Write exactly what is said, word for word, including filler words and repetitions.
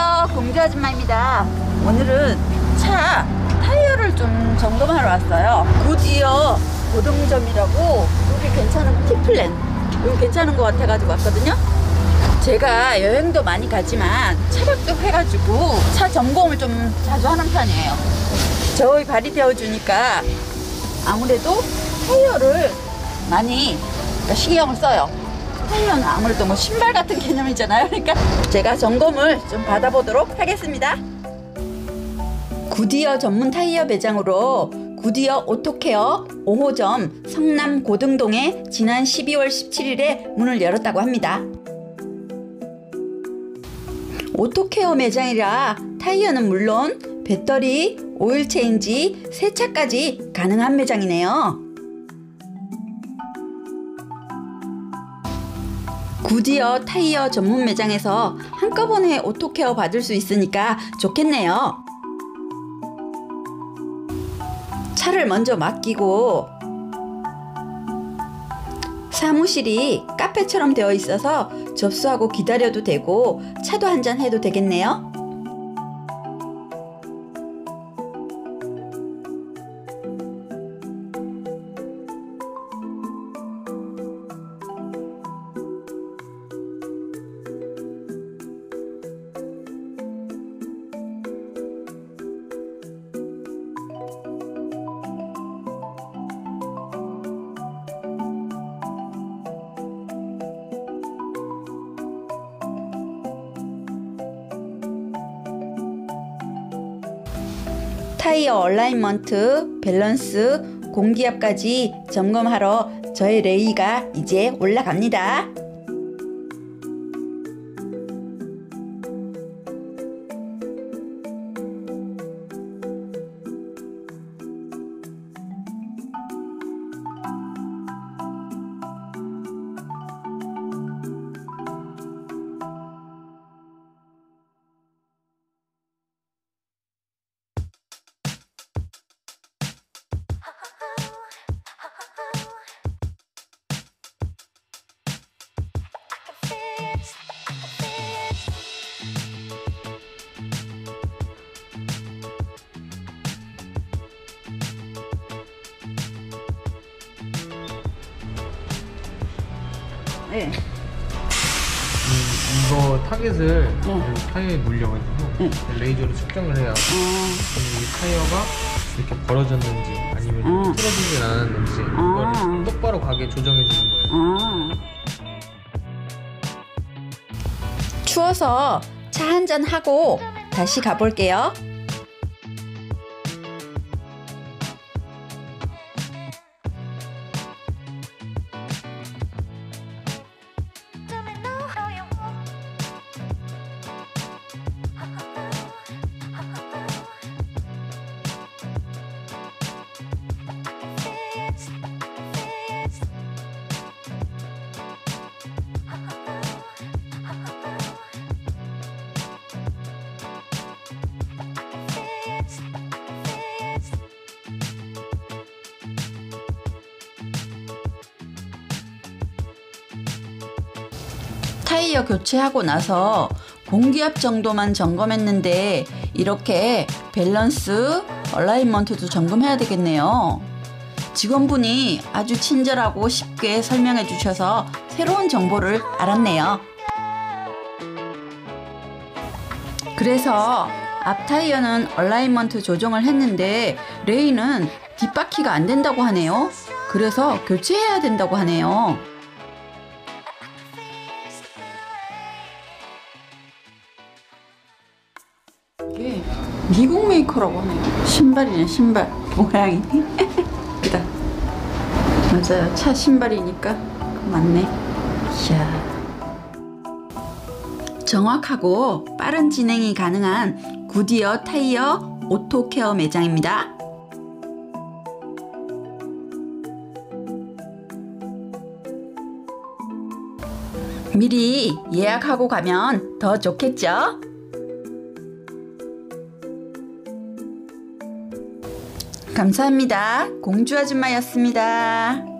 안녕하세요, 공주 아줌마입니다. 오늘은 차 타이어를 좀 점검하러 왔어요. 굿이어 고등점이라고 여기 괜찮은 티플랜 여기 괜찮은 것 같아가지고 왔거든요. 제가 여행도 많이 가지만 차력도 해가지고 차 점검을 좀 자주 하는 편이에요. 저희 발이 되어주니까 아무래도 타이어를 많이 신경을 써요. 타이어는 아무래도 뭐 신발 같은 개념이잖아요. 그러니까 제가 점검을 좀 받아보도록 하겠습니다. 굿이어 전문 타이어 매장으로 굿이어 오토케어 오 호점 성남 고등동에 지난 십이월 십칠일에 문을 열었다고 합니다. 오토케어 매장이라 타이어는 물론 배터리, 오일 체인지, 세차까지 가능한 매장이네요. 굿이어 타이어 전문 매장에서 한꺼번에 오토케어 받을 수 있으니까 좋겠네요. 차를 먼저 맡기고 사무실이 카페처럼 되어 있어서 접수하고 기다려도 되고 차도 한잔 해도 되겠네요. 타이어 얼라인먼트, 밸런스, 공기압까지 점검하러 저의 레이가 이제 올라갑니다. 네. 이, 이거 타겟을 네. 타이어에 물려가지고 네. 레이저로 측정을 해야 어. 이 타이어가 이렇게 벌어졌는지 아니면 어. 틀어지진 않았는지 어. 이거를 똑바로 가게 조정해 주는 거예요. 아. 추워서 차 한잔 하고 다시 가볼게요. 타이어 교체하고 나서 공기압 정도만 점검했는데 이렇게 밸런스, 얼라인먼트도 점검해야 되겠네요. 직원분이 아주 친절하고 쉽게 설명해 주셔서 새로운 정보를 알았네요. 그래서 앞 타이어는 얼라인먼트 조정을 했는데 레이는 뒷바퀴가 안 된다고 하네요. 그래서 교체해야 된다고 하네요. 이게 미국 메이커라고 하네요. 신발이네, 신발 모양이. 그다 맞아요. 차 신발이니까 맞네. 이야. 정확하고 빠른 진행이 가능한 굿이어 타이어 오토케어 매장입니다. 미리 예약하고 가면 더 좋겠죠? 감사합니다. 공주 아줌마였습니다.